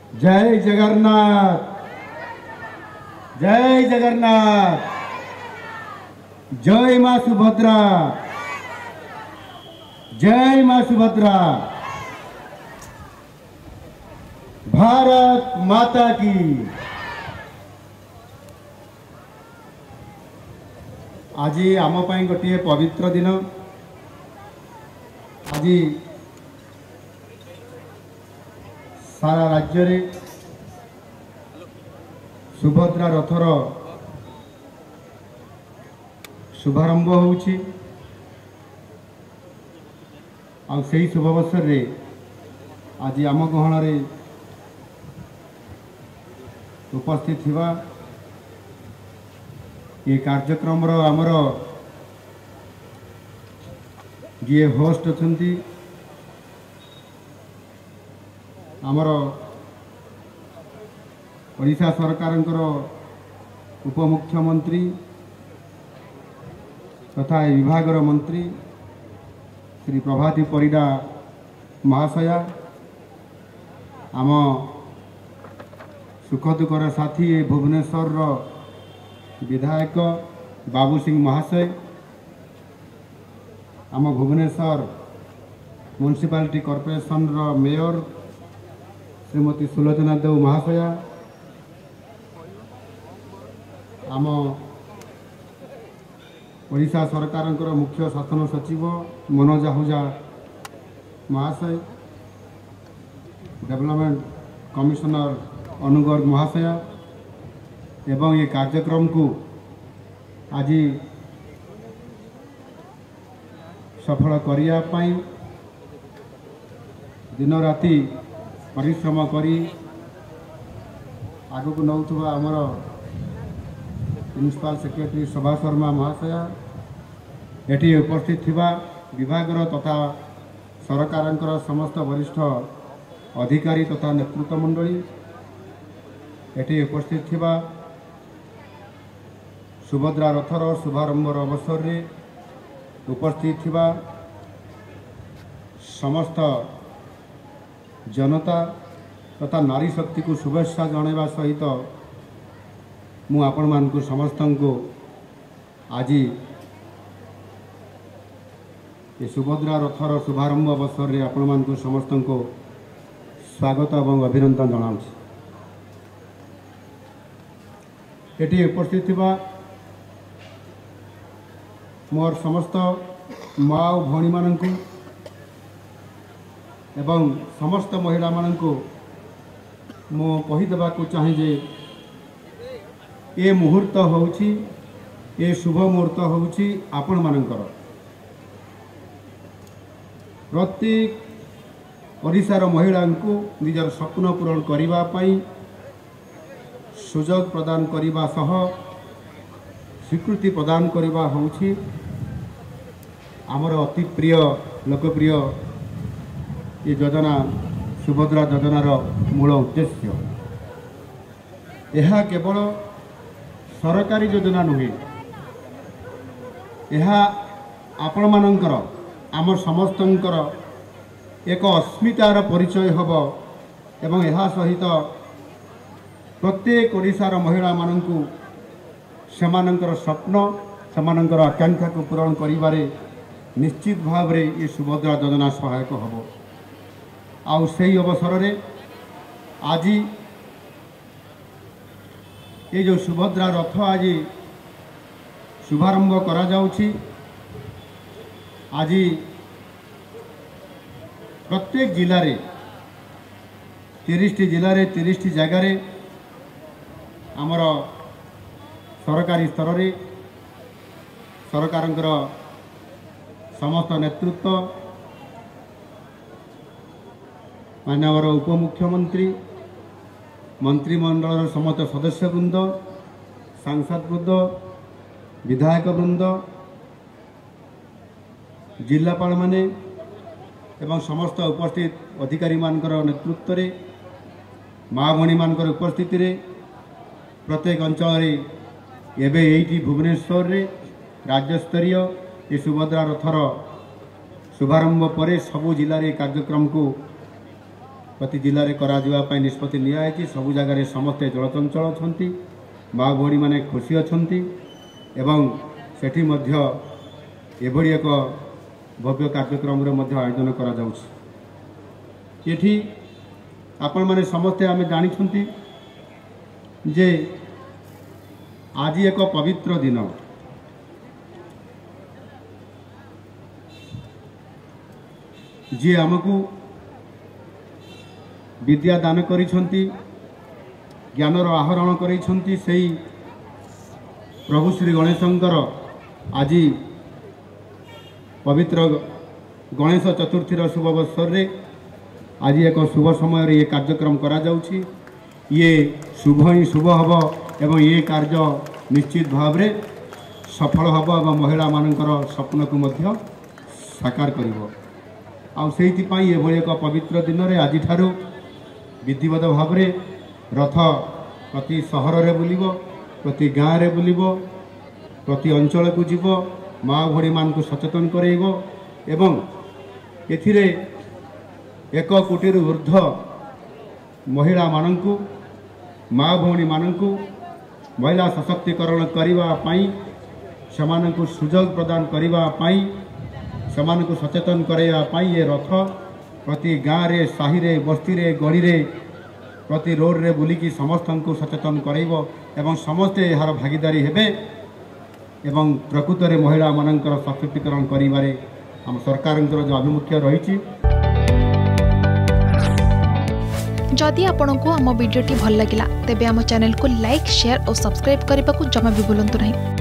जय जगन्नाथ, जय जगन्नाथ, जय मां सुभद्रा, जय मां सुभद्रा, भारत माता की। आज आम गोटे पवित्र दिन। आज सारा राज्य रे सुभद्रा रथर शुभारंभ होउछि। आ सेही शुभ अवसर रे आज आम गहण रे उपस्थित थिबा ये कार्यक्रम रो आमर जे होस्ट अछंती आमर ओडिशा सरकारंकर उपमुख्यमंत्री तथा विभागर मंत्री श्री प्रभाती परिडा महाशया, आम सुख दुखर साथी भुवनेश्वर विधायक बाबू सिंह महाशय, आम भुवनेश्वर म्युनिसिपालिटी कॉर्पोरेशन रो मेयर श्रीमती सुलोचना देव महाशया, आम ओडिशा सरकारंकर मुख्य शासन सचिव मनोज आहूजा महाशय, डेवलपमेंट कमिशनर अनुगर्ग महाशया एवं ये कार्यक्रम को आज सफल करिया पाई दिन राति परिश्रम करी आगक नौथुवा आमर प्रिंसिपल सेक्रेटरी शोभा शर्मा महाशया, एटी उपस्थित थिबा विभागर तथा सरकारंकर समस्त वरिष्ठ अधिकारी तथा नेतृत्व मंडली, एटी उपस्थित थिबा सुभद्रा रथर शुभारंभर अवसर रे उपस्थित थिबा समस्त जनता तथा नारी शक्ति को शुभेच्छा जणाइबा सहित मु आपण मानकु समस्त को आज ये सुभद्रा रथर शुभारंभ अवसर रे आपण मानकु समस्त को स्वागत एवं अभिनंदन जनाऊँ। एटी उपस्थित थिबा मोर समस्त माँ और भौणी मानकु एवं समस्त महिला मानकु मो कहीदेवा को चाहे जे ए मुहूर्त होउछि, ए शुभ मुहूर्त होउछि आपण मानकर प्रत्येक ओडिशार महिला को निजर स्वप्न पूरण करिबा पई सुजोग प्रदान करिबा सह स्वीकृति प्रदान करिबा होउछि आमर अति प्रिय लोकप्रिय ये योजना सुभद्रा योजनार मूल उद्देश्य। यह केवल सरकारी योजना नुहे, यह आपण मानकर आम समस्तंकर एक अस्मितार परिचय हब एवं यह सहित प्रत्येक ओडिशार महिला मानंकु सेमानंकर स्वप्न सेमानंकर आकांक्षा को पूरण करिबारे निश्चित भाव रे ये सुभद्रा योजना सहायक हब। आउ सेही अवसर रे आज ये जो सुभद्रा रथ आज शुभारंभ करा जाउछि, आज प्रत्येक जिले रे 30 जिले रे 30 जगह रे आमर सरकारी स्तर रे सरकारंकर समस्त नेतृत्व मानवर उपमुख्यमंत्री मंत्रिमंडल समस्त सदस्य वृंद सांसद वृंद विधायक वृंद जिलापाल माने एवं समस्त उपस्थित अधिकारी मानकर नेतृत्व रे माँ भणी मानकर उपस्थिति रे प्रत्येक अंचल एवं यही भुवनेश्वर रे राज्य स्तरीय ये सुभद्रा रथर शुभारंभ पर सबु जिले में कार्यक्रम को प्रति जिले में करा निष्पत्ति नियाई सबु जगार समस्ते जलचंचल अच्छा माँ भौणी मैंने खुशी अच्छा एवं सेठी मध्य एभली एक भव्य कार्यक्रम आयोजन करा एठी आपण माने समस्ते आमे जानी जे आज एक पवित्र दिन जी आमको विद्या दान करिसंती ज्ञानर आहरण करिसंती सेही प्रभु श्री गणेशंकर आज पवित्र गणेश चतुर्थीर शुभ अवसर रे आज एक शुभ समय ये कार्यक्रम करा जाउछि। ये शुभ ही शुभ हब एवं ये कार्य निश्चित भाव रे सफल हब एवं महिला मानकर स्वप्न को मध्य साकार करिवो। आउ सेहिति पई एभली एक पवित्र दिन रे आज ठारू विधिवत भाव रे रथ प्रति सहर रे बुलिबो, प्रति गाँव रे बुलिबो, प्रति अंचल को जीव माँ भौणी मान को सचेतन करेइबो एवं एथिरे 1 कोटी ऊर्ध्व महिला मानंकु माँ भौणी मानंकु महिला सशक्तिकरण करिवा पाई समानंकु सुजोग प्रदान करिवा पाई समानंकु सचेतन करेवा पाई ये रथ प्रति गाँव रे साही रे बस्ती रे गली रे प्रति रोड रे बुलिकी समस्त को सचेतन करेइबो एवं समस्ते यार भागीदारी हेबे एवं प्रकृत रे महिला मानंकर सशक्तिकरण करिबारे हम सरकार जो आभिमुख्य रही। जदि आपंक आम भिडी भल लगा तेब आम चैनल को लाइक शेयर और सब्सक्राइब करने को जमा भी भूलु नहीं।